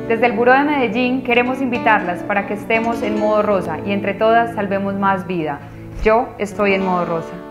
Desde el Buró de Medellín queremos invitarlas para que estemos en modo rosa y entre todas salvemos más vida. Yo estoy en modo rosa.